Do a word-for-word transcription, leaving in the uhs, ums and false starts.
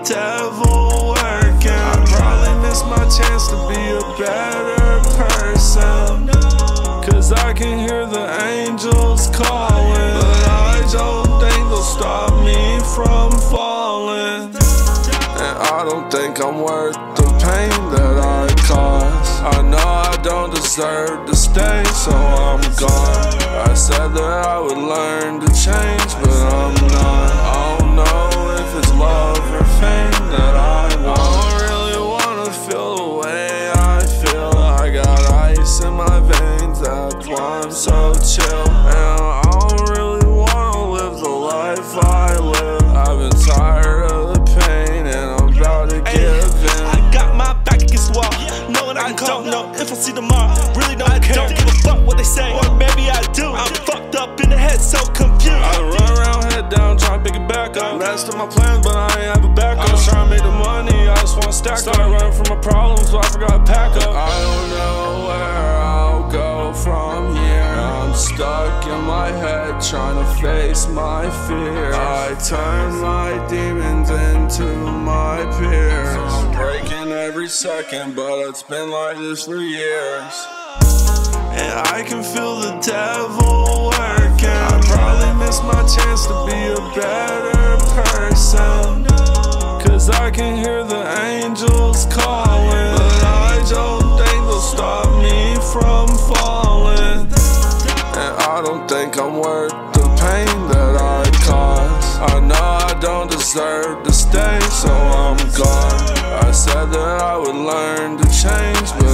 devil working. I probably missed my chance to be a better person, cause I can hear the angels calling, but I don't think they'll stop me from falling. And I don't think I'm worth the pain that I caused. I know I don't deserve to stay, so I'm gone. I said that I would learn to change, but I'm not. I don't know if it's love or fame that I want. I don't really wanna feel the way I feel. I got ice in my veins, that's why I'm so chill. And I don't really wanna live the life I live. I've been tired of the pain and I'm about to give in. I got my back against the wall, knowing I don't know if I'll see tomorrow. Really don't care, don't give a fuck what they say, or maybe I do. I'm fucked up in the head, so confused. I run around head down, trying to pick it back up. Messed up my plans, but I ain't have a backup. I was trying to make the money, I just wanna stack up. Started running from my problems, so I forgot to pack up. I don't know where I'll go from here. I'm stuck in my head, trying to face my fear. I turn my demons into my peers. I'm breaking every second, but it's been like this for years. And I can feel the devil working. I probably missed my chance to be a better person, cause I can hear the angels calling, but I don't think they'll stop me from falling. And I don't think I'm worth the pain that I caused. I know I don't deserve to stay, so I'm gone. I said that I would learn to change, but